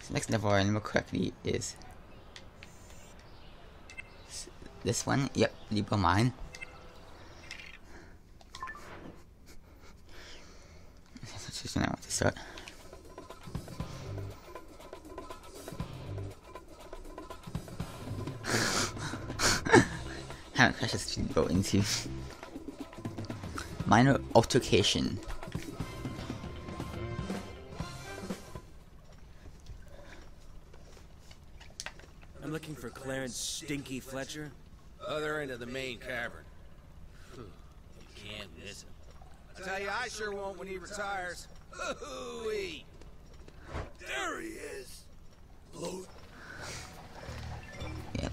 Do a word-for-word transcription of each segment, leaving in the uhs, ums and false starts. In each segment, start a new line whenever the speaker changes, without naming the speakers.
So next level, I remember correctly, is this one. Yep, Libra Mine. That's just when I want to start. Haven't crashed this to go into. Minor altercation.
I'm looking for Clarence Stinky Fletcher.
Other end of the main cavern.
You can't miss him.
I tell you, I sure won't when he retires. Ooh-wee. There he is. Bloat.
Yep.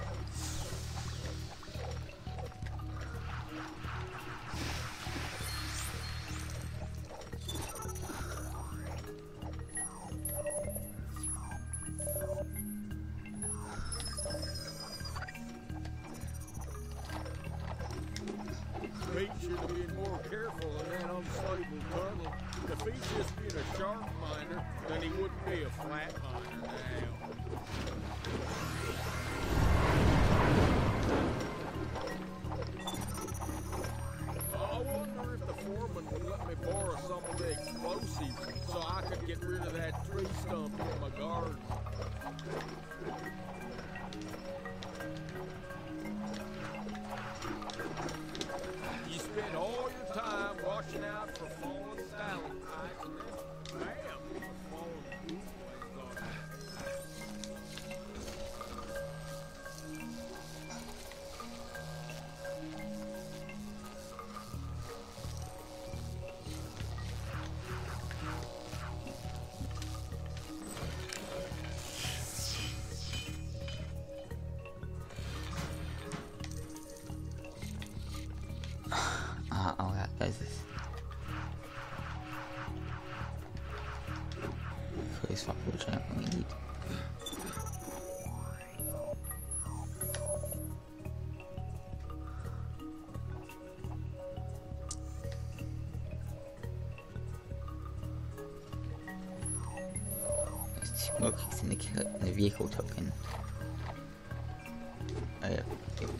Fate should have been more careful than that unstable tunnel. If he'd just been a sharp miner, then he wouldn't be a flat miner now. I wonder if the foreman would let me borrow some of the explosives so I could get rid of that tree stump in my garden. You spend all your time watching out for fallen stalactites, and then bam, a fallen bootleg on you.
Uh, oh, that does this. Please fuck which one we need. There's two more kicks in the, in the vehicle token. Oh, yeah. Yep.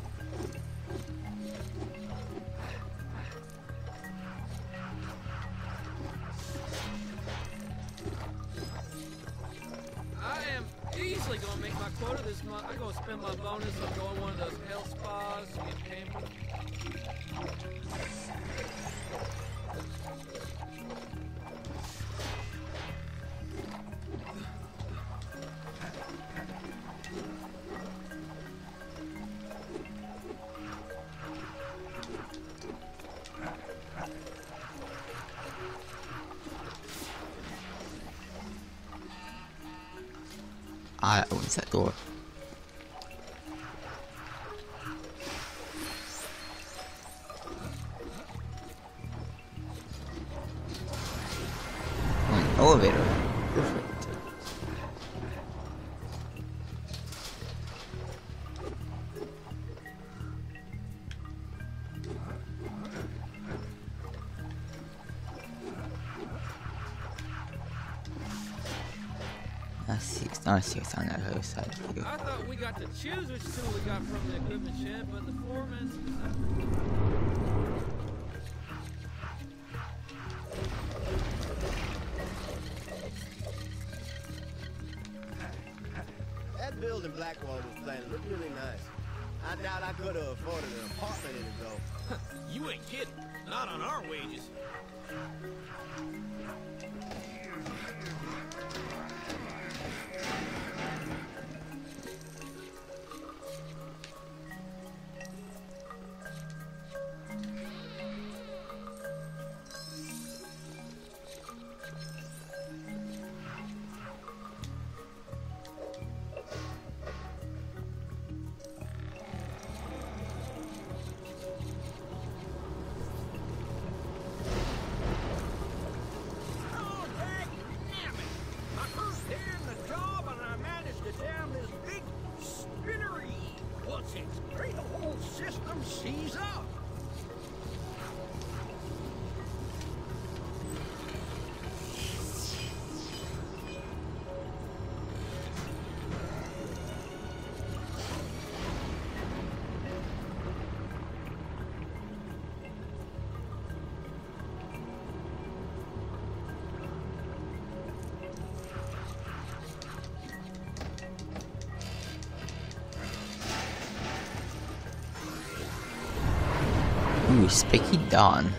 Easily gonna make my quota this month. I'm gonna spend my bonus on going to one of those health spas, get pampered.
Ah, that opens that door. Oh, an elevator. Perfect. I see. I see what's on that other side. Here.
I thought we got to choose which tool we got from the equipment shed, but the foreman's.
That building Blackwall was planning looked really nice. I doubt I could have afforded an apartment in it, though.
You ain't kidding. Not on our wages.
Seize up!
Spiky Dawn.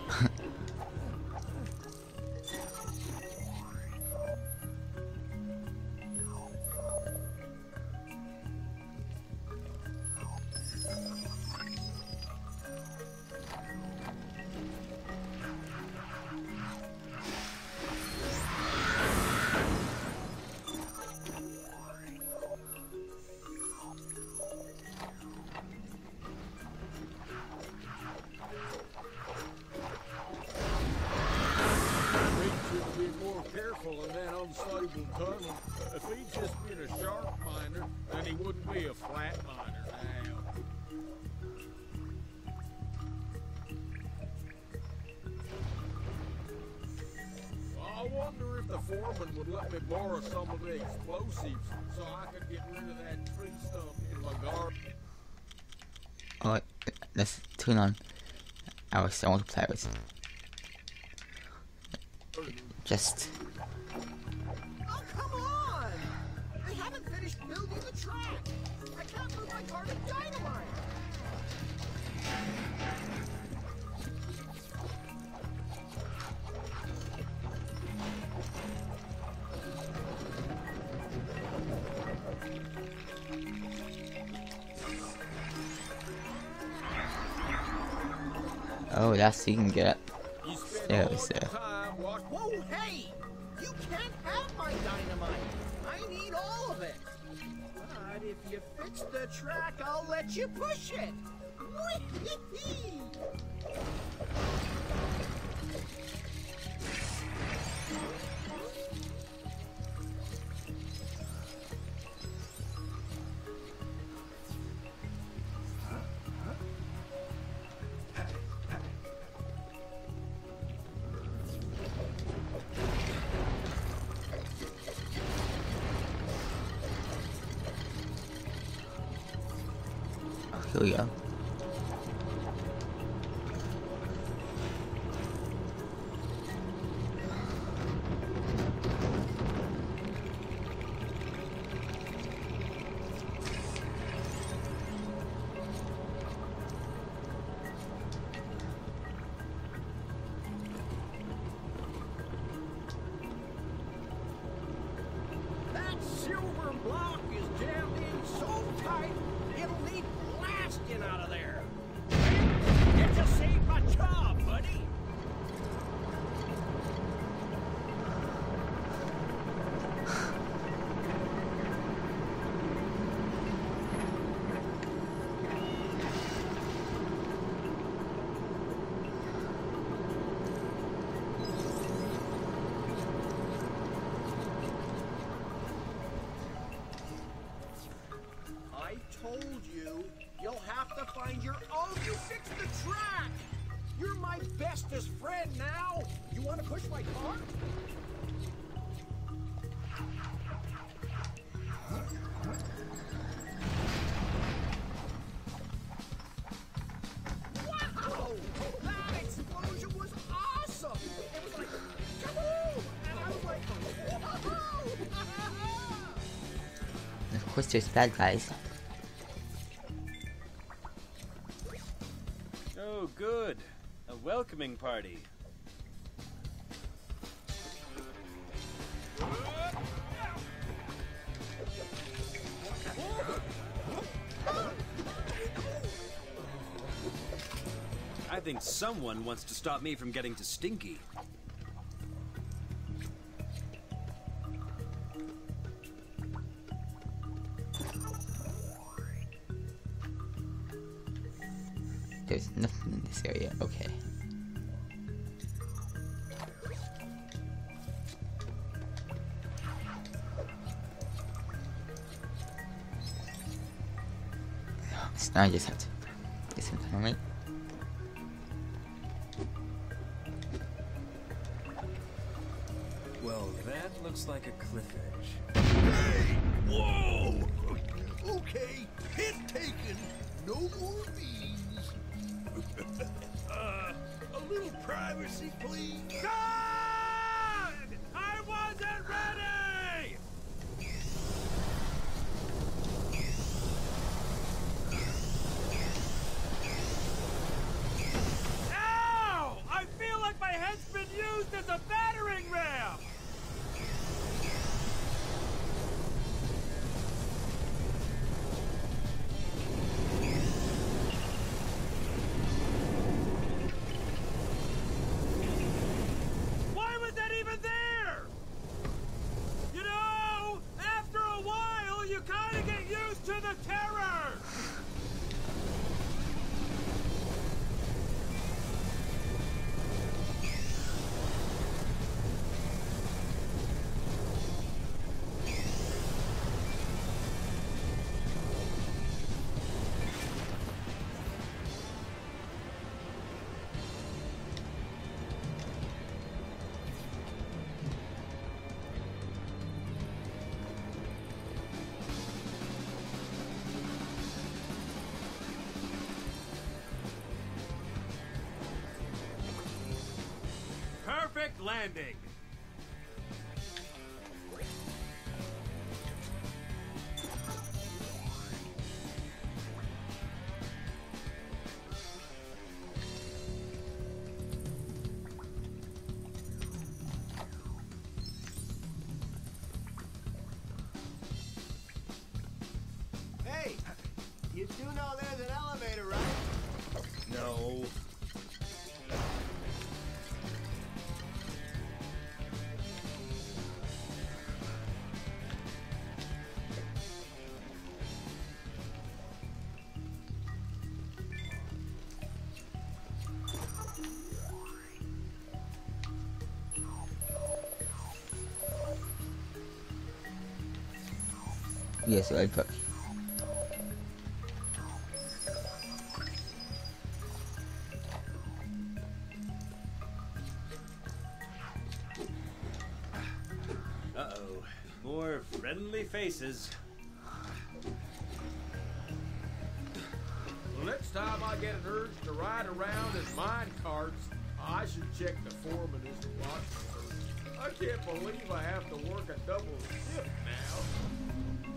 Tunnel. If he'd just been a shark miner, then he wouldn't be a flat miner now. I wonder if the foreman would let me borrow some of the explosives so I could get rid of that tree stump in my garden.
Oh, let's turn on our sound players. Just.
Building the track! I can't move my car to dynamite!
Oh, that's you can get stairs there.
Whoa, hey! You can't have my dynamite! I need all of it! But if you fix the track, I'll let you push it! Whee-hee-hee!
Here we go.
That silver block is jammed in so tight, it'll need blasting out of there. You just saved my job, buddy. I told you, you'll have to find your own. You fix the track. You're my bestest friend now. You want to push my car? Wow! That explosion was awesome. It was like, kaboom! And I was like, whoa!
Of course, there's bad guys.
Oh, good. A welcoming party. I think someone wants to stop me from getting to Stinky.
There's nothing in this area. Okay. So now I just have to get some dynamite.
Well, that looks like a cliff edge.
Hey! Whoa! Okay, hit taken. No more beans. uh, a little privacy, please.
God! I wasn't ready!
Landing.
Hey, you do know there's an elevator, right?
No.
Yes, right back.
Uh-oh. More friendly faces.
The next time I get an urge to ride around in mine carts, I should check the foreman's watch. I can't believe I have to work a double shift now.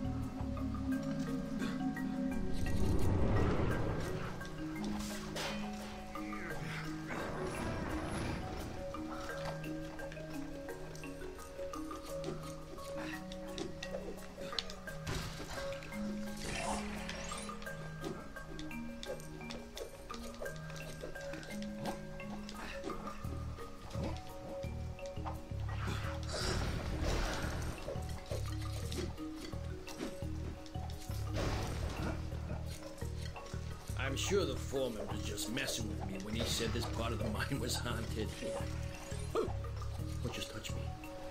I'm sure the foreman was just messing with me when he said this part of the mine was haunted. Oh, what just touched me?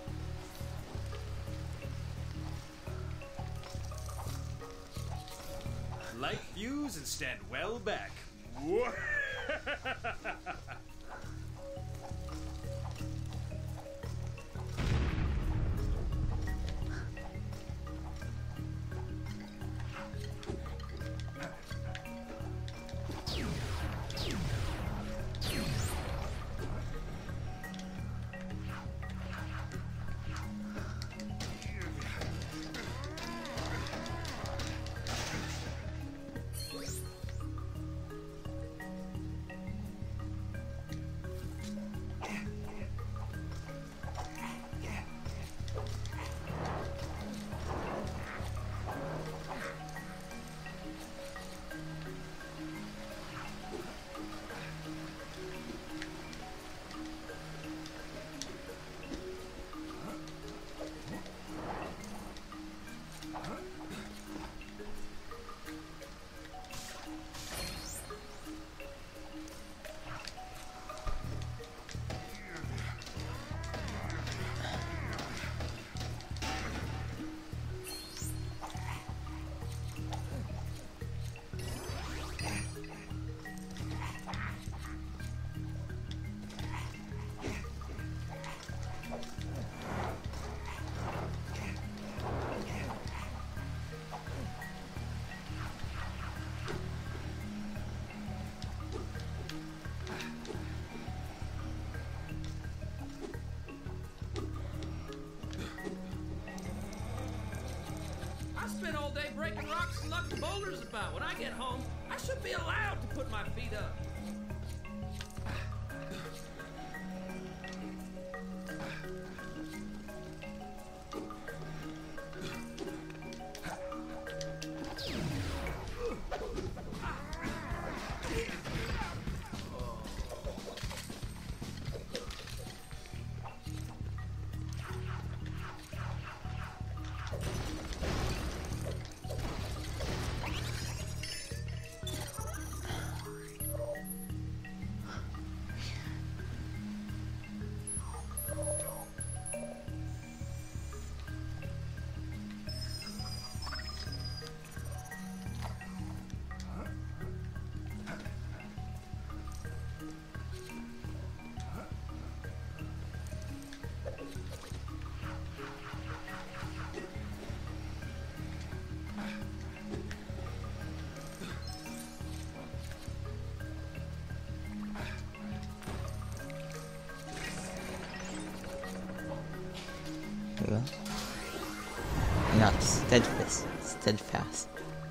Light fuse and stand well back.
I spent all day breaking rocks and knocking boulders about. When I get home, I should be allowed to put my feet up.
There we go. You're not steadfast. Steadfast.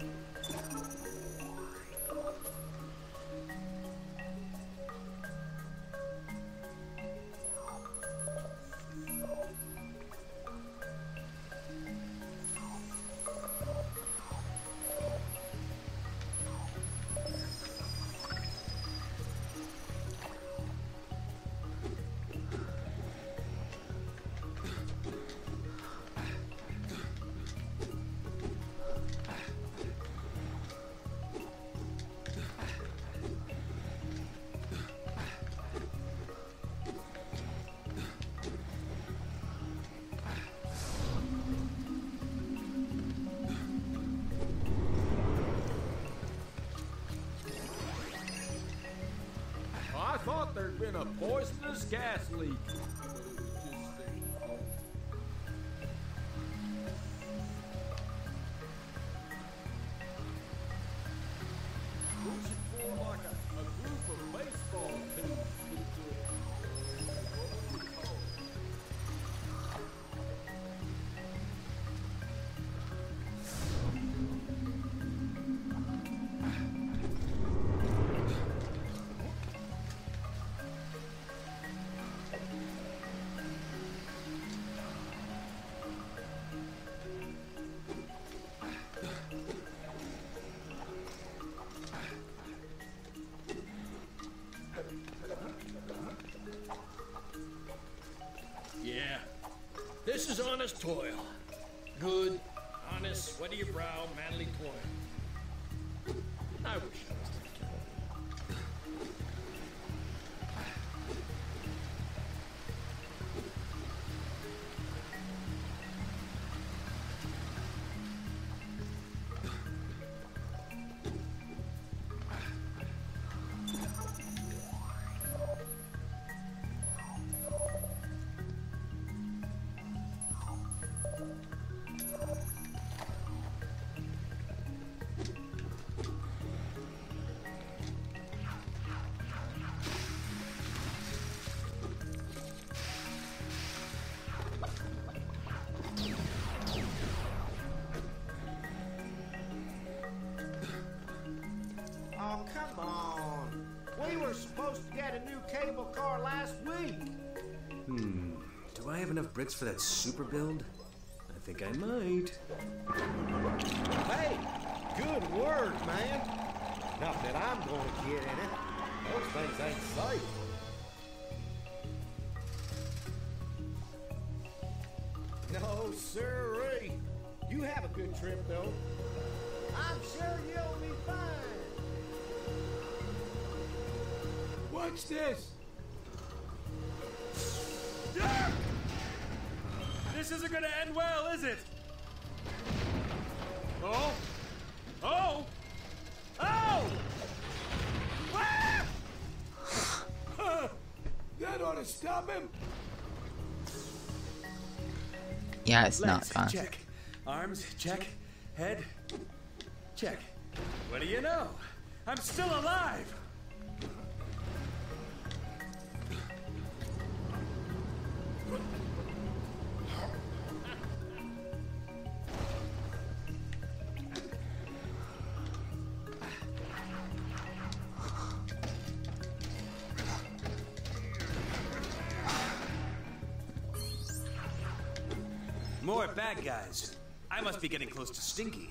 I thought there'd been a poisonous gas leak. But it was just there. We should form like a, a group of baseball teams.
Yeah, this is honest toil. Good, honest, sweaty your brow, manly toil. I wish I was thinking.
Oh, come on. We were supposed to get a new cable car last week.
Hmm. Do I have enough bricks for that super build? I think I might.
Hey, good word, man. Not that I'm going to get in it. Those things ain't safe. No, sirree. You have a good trip, though. I'm sure you'll be fine.
Watch this.
This isn't gonna end well, is it? Oh! Oh! Oh! Ah!
That ought to stop him.
Yeah, it's
Legs,
not gone.
check. Arms, check. Head, check. What do you know? I'm still alive! More bad guys. I must be getting close to Stinky.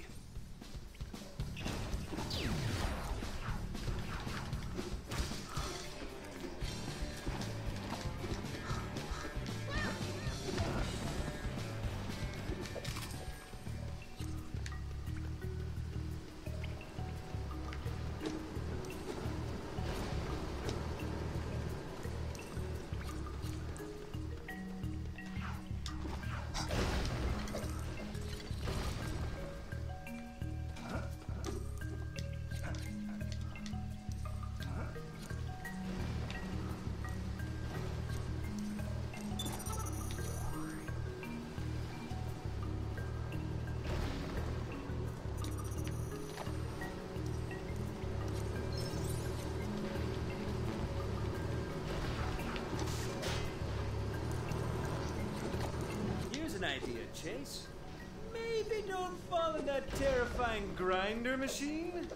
an idea, Chase. Maybe don't fall in that terrifying grinder machine?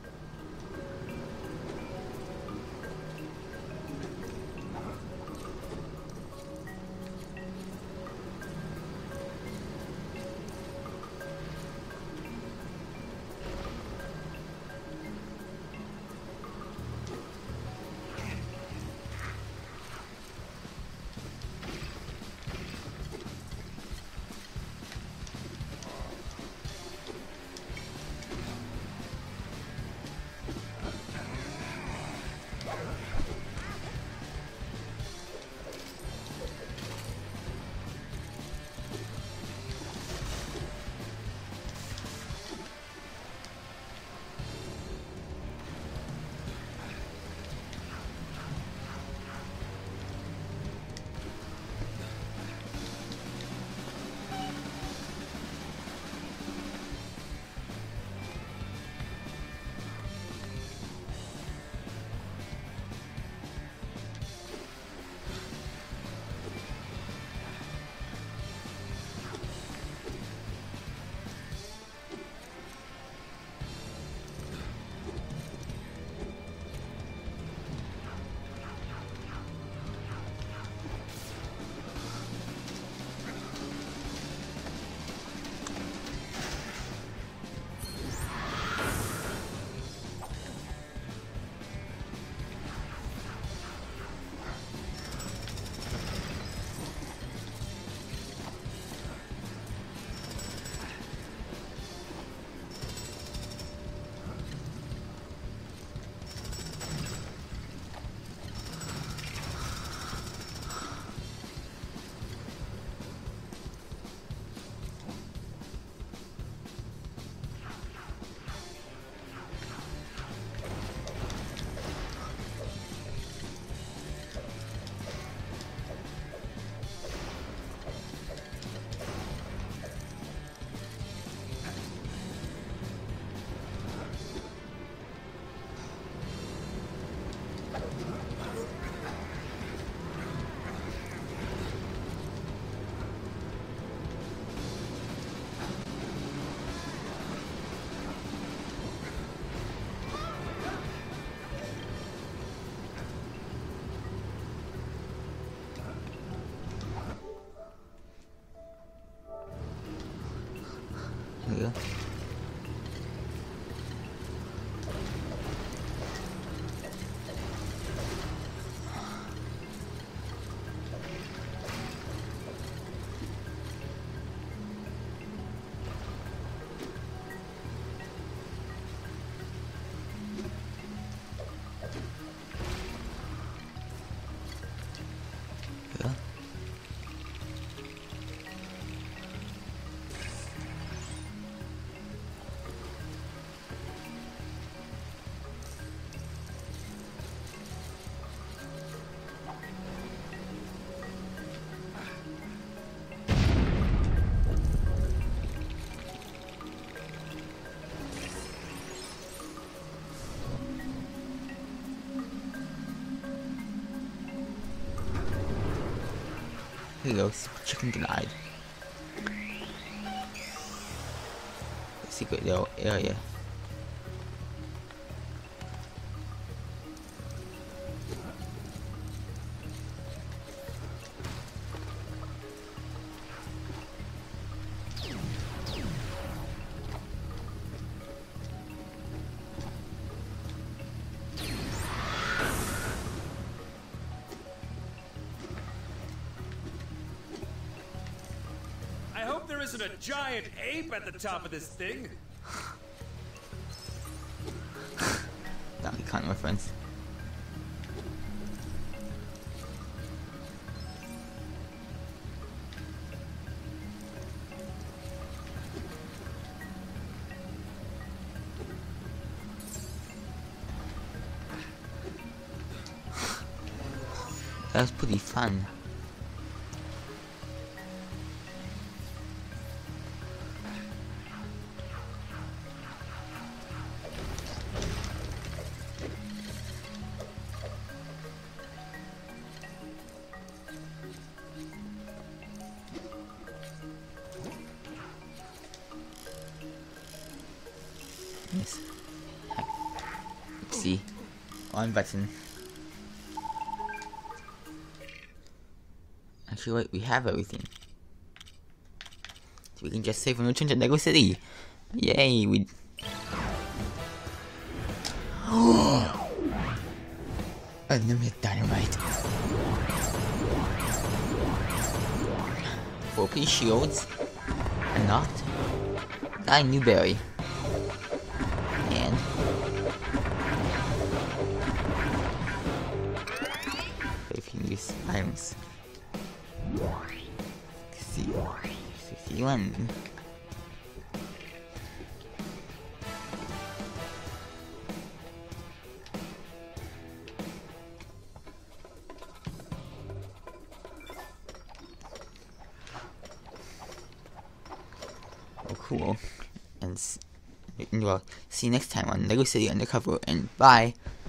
Here. Here. Here you go, chicken denied. Secret little area.
There isn't a giant ape at the top of this thing.
Donkey Kong reference. That was pretty fun. Yes. See, on button. Actually, wait, we have everything. So we can just save and return to Lego City. Yay! We. Unlimited dynamite. Four piece shields. A knot. Nine Newberry. And. Fifteen items. See. sixty-one. Oh, cool. And, well, see you next time on Lego City Undercover, and bye!